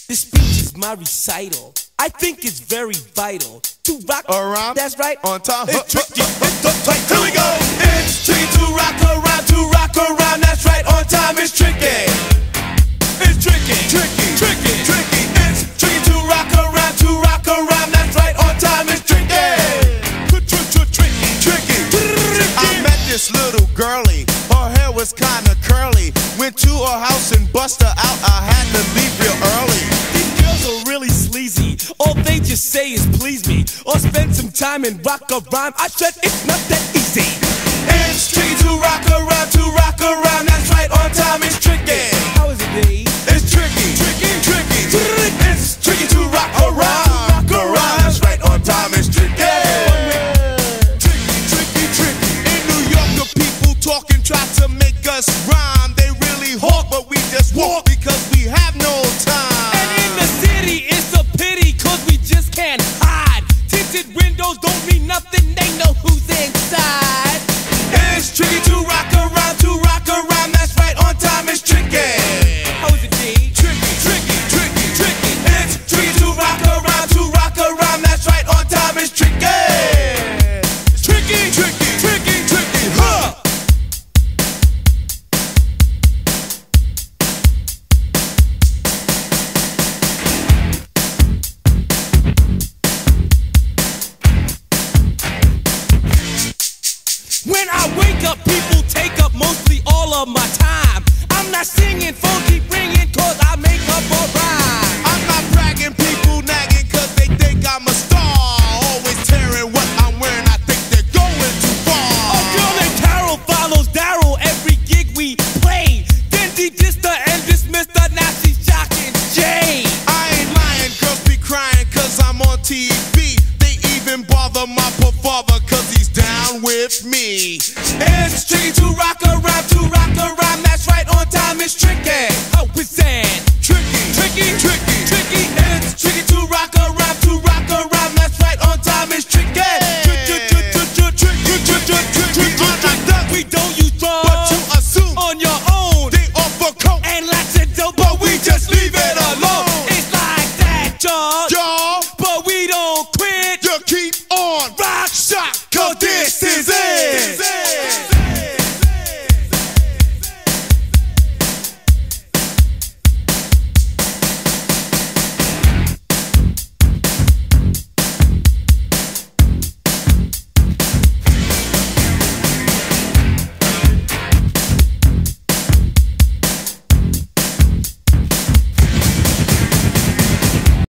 This speech is my recital. I think it's very vital to rock around. That's right. On time. It's tricky. It's tight. Here we go. It's tricky to rock around. To rock around. That's right. On time. It's tricky. It's tricky. Tricky. Tricky. Tricky. It's tricky to rock around. To rock around. That's right. On time. It's tricky. Tricky. I met this little girlie. Her hair was kinda curly. Went to her house and bust her out. I had to leave real early. These girls are really sleazy. All they just say is please me, or spend some time and rock a rhyme. I said it's not that easy. It's tricky to rock around. To rock around. That's right. On time.